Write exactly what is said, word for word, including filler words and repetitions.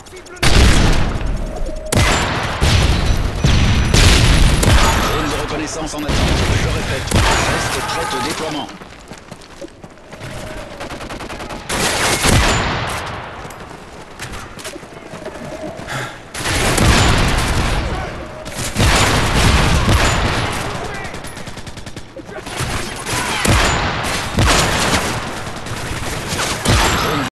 Zone de reconnaissance en attente. Je répète, reste prête au déploiement.